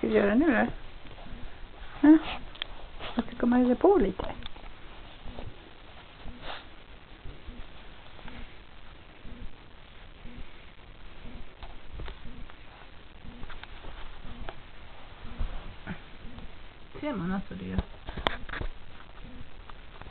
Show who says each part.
Speaker 1: ska vi göra nu då? Ja. Jag ska komma över på lite. Ser man alltså det?